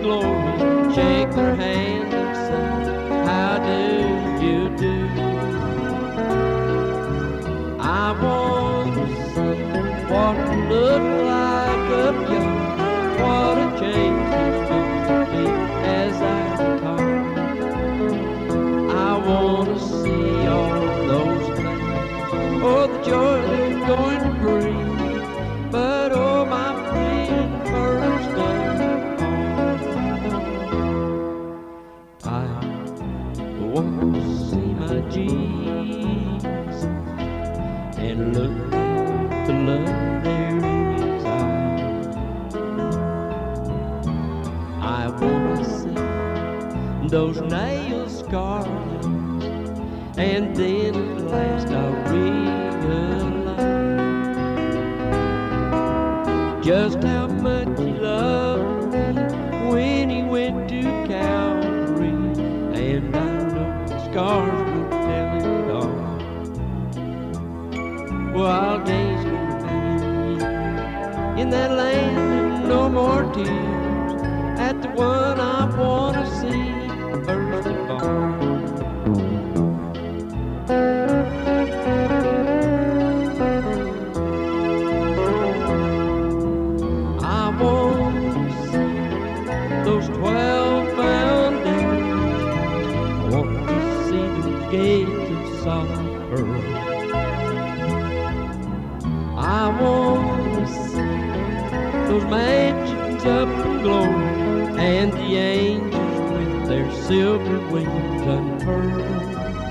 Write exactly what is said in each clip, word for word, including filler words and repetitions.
glory, shake their hand and say, how do you do? I want to see what it look like up yonder, what a change it's going to be as I retire. I want to see all those things, oh, the joy they're going to bring. But oh, my friend, first of all, I want to see my Jesus and look at the love there in his eyes. I want to see those nail scars, and then at last I'll realize just how much he loved me when he went to Calvary, and I know the scars will tell it all. Well, I'll gaze for you in that land of no more tears, at the one I want to see first of all. Those twelve foundations, I want to see those gates of soft pearl. I want to see those mansions up in glory, and the angels with their silver wings unfurled.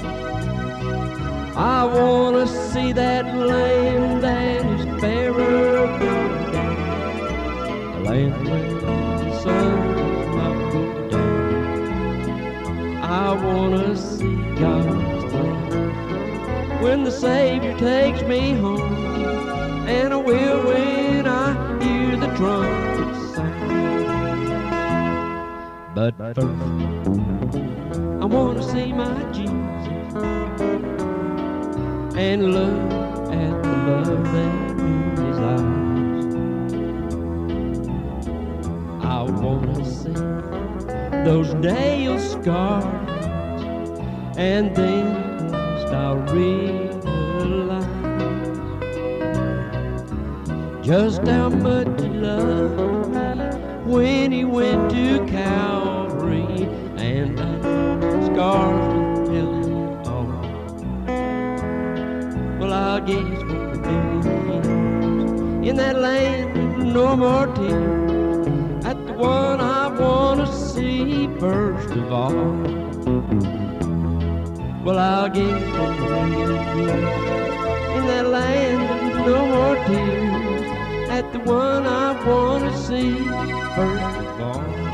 I want to see that land that is fairer than day, the land where the sun I want to see God's throne when the Savior takes me home, and I will when I hear the trumpet sound. But first, I want to see my Jesus and look at the love that's in his eyes. I want to see those nail scars, and then at last I'll realize just how much he loved me when he went to Calvary, and I know the scars will tell it all. Well, I'll gaze for a million years in that land of no more tears, at the one I want to see first of all. Well, I'll gaze for a million years in that land of no more tears, at the one I want to see first of all.